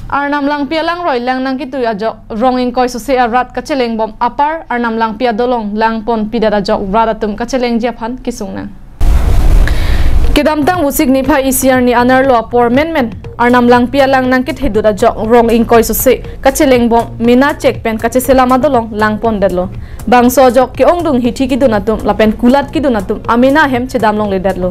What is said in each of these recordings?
Arnam lang pia lang roi lang nang kitu ajok ronging koi so se arat kacheleng bom apar arnam lang pia dolong lang pon pida ajok radatum kacheleng japhan kisung na kidamtang usik ni phai isiar ni anar lo por men arnam lang pia lang nang kit hidu ajok ronging koi so se kacheleng bom mina check pen kache selama dolong lang pon dedlo bangso ajok ki ongdung hithi ki dunatum lapen kulat ki dunatum amina hem chedam long le dedlo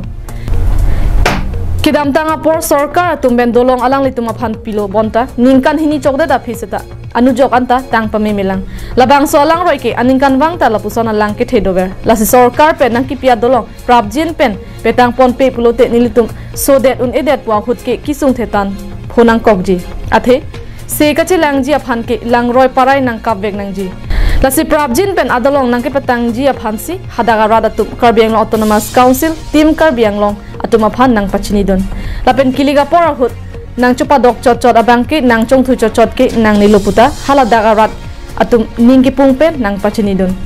Kidam tanga por sarkar tumben dolong alang lituma phan pilo bonta ningkan hini chokda da phiseta anujok anta tang pamemilang labang so alang roi ke aningkan wang ta lapuson alang ke thedover lasi sarkar pen nang ki pia dolong prabjin pen petang pon pe pulote nilitum so that un edet wa hut ke kisung thetan phonang kokji athe se kache langji aphan ke lang roi parai nang kapbek nangji lasi prabjin pen adolong nang ke petang ji aphansi hadaga rada tu karbiang autonomous council team karbiang long atuma phan nang pachini don lapen kiliga pora hut nang chupa dok chot chot abangki nang chongthu chot chot ki nang niluputa halada garat atum ningki pungpen nang pachini don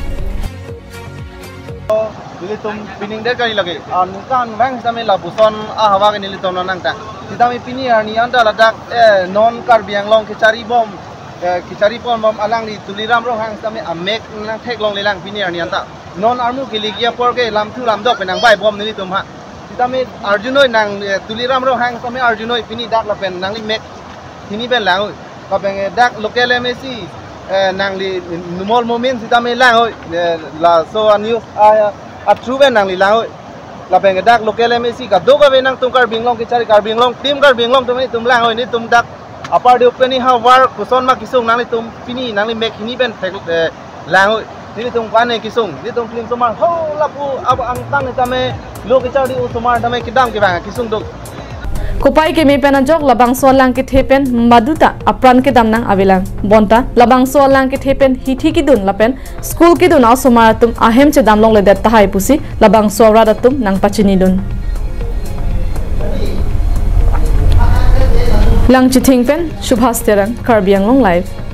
nilitum pining der kali lagi nungkan bang sami labuson hawa ke nilitum nang ta ditami pini ni anda ladak non karbiang long kicari bom alang di tuliram ro hang sami amek nang thek long lelang pini ni anta non armu kiligia porke lam thu lam dok penang bai bom nilitum ha Tami Arjunoi nang tuliram ro hang tami Arjunoi pini dak lapen nang li mek pini ben lang lapen dak lokal MSC nang li numol moment tami lang hoi la so news a true ben nang li lang hoi lapen dak lokal MSC ka do ka ben nang tum kar binglong ke cari kar binglong tim kar binglong tumi tum lang hoi ni tum dak apar de openi ha war kuson ma kisung nang li tum pini nang li mek pini ben lang hoi ni tum pane kisung ni tum film somar ho lapu ab ang tang ni tame lo ke chari usomar tame kidam ke bang kisung dok Kupai ke mi penajok labang so lang ke thepen maduta apran ke dam nang avilang bonta labang so lang ke thepen hithi ki dun lapen school ki dun asomar tum ahem che dam long le dat tahai pusi labang so rada tum nang pachini dun lang chithing pen Subhas Terang Karbiang Long Live